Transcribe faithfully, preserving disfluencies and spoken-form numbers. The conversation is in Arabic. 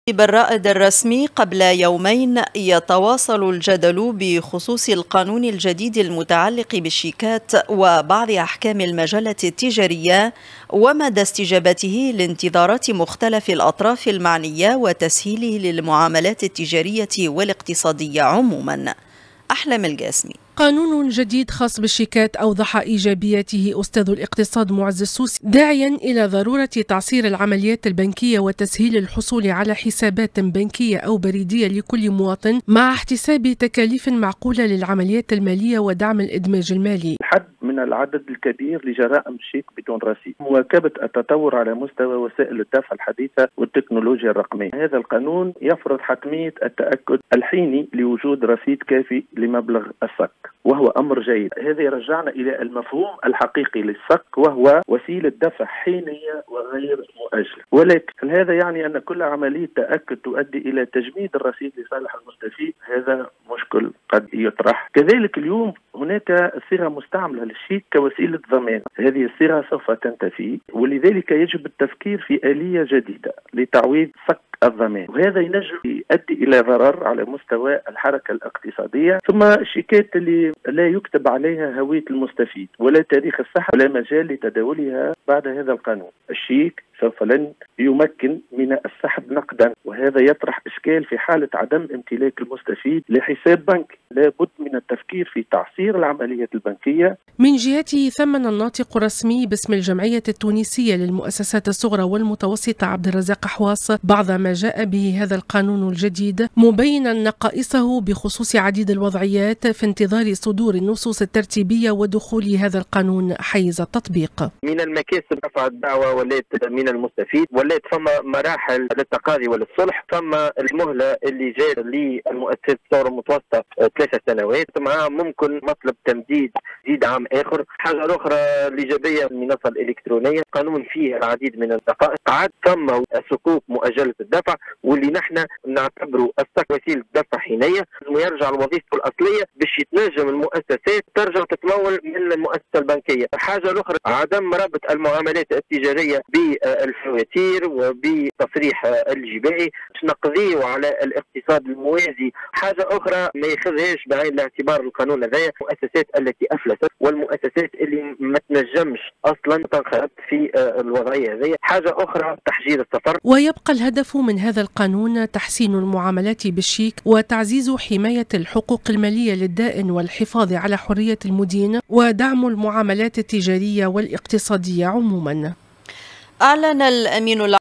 بالرائد الرسمي قبل يومين يتواصل الجدل بخصوص القانون الجديد المتعلق بالشيكات وبعض أحكام المجلة التجارية ومدى استجابته لانتظارات مختلف الأطراف المعنية وتسهيله للمعاملات التجارية والاقتصادية عموما. أحلام القاسمي. قانون جديد خاص بالشيكات أوضح إيجابياته أستاذ الاقتصاد معز السوسي، داعيا إلى ضرورة تعصير العمليات البنكية وتسهيل الحصول على حسابات بنكية أو بريدية لكل مواطن مع احتساب تكاليف معقولة للعمليات المالية ودعم الإدماج المالي. الحد من العدد الكبير لجرائم شيك بدون رصيد، مواكبة التطور على مستوى وسائل الدفع الحديثة والتكنولوجيا الرقمية. هذا القانون يفرض حتمية التأكد الحيني لوجود رصيد كافي لمبلغ الصك، وهو أمر جيد. هذا يرجعنا إلى المفهوم الحقيقي للصك، وهو وسيلة دفع حينية وغير مؤجلة. ولكن هذا يعني أن كل عملية تأكد تؤدي إلى تجميد الرصيد لصالح المستفيد، هذا مشكل قد يطرح. كذلك اليوم هناك صيغة مستعملة للشيك كوسيلة ضمان، هذه الصيغة سوف تنتفي، ولذلك يجب التفكير في آلية جديدة لتعويض صك الضمان، وهذا ينجم يؤدي إلى ضرر على مستوى الحركة الاقتصادية. ثم الشيكات اللي لا يكتب عليها هوية المستفيد ولا تاريخ السحب ولا مجال لتداولها بعد هذا القانون. الشيك سوف لن يمكن من السحب نقدا، وهذا يطرح إشكال في حالة عدم امتلاك المستفيد لحساب بنكي. لابد من التفكير في تعصير العملية البنكية. من جهته ثمن الناطق الرسمي باسم الجمعية التونسية للمؤسسات الصغرى والمتوسطة عبد الرزاق حواص بعض ما جاء به هذا القانون الجديد، مبينا نقائصه بخصوص عديد الوضعيات في انتظار صدور النصوص الترتيبية ودخول هذا القانون حيز التطبيق. من المكاسب رفع الدعوة وليت من المستفيد، وليت فما مراحل للتقاضي وللصلح، فما المهلة اللي جاء للمؤسسات الصغرى المتوسطة ثلاثة سنوات، معها ممكن مطلب تمديد زيد عام آخر. حاجة أخرى الإيجابية المنصة الإلكترونية، قانون فيه العديد من الدقائق. عاد ثم الصكوك مؤجلة الدفع، واللي نحن نعتبره الصك وسيلة دفع حينية ويرجع لوظيفته الأصلية باش يتنجم المؤسسات ترجع تتمول من المؤسسة البنكية. حاجة أخرى عدم ربط المعاملات التجارية بالفواتير وبتصريح الجبائي باش نقضيه على الاقتصاد الموازي. حاجة أخرى ما ياخذهاش بعين الاعتبار القانون هذايا المؤسسات التي أفلست والمؤسسات اللي ما تنجمش أصلا تنخرط في الوضعية هذه. حاجة أخرى تحجير السفر. ويبقى الهدف من هذا القانون تحسين المعاملات بالشيك وتعزيز حماية الحقوق المالية للدائن والحفاظ على حرية المدين ودعم المعاملات التجارية والاقتصادية عموما. أعلن الأمين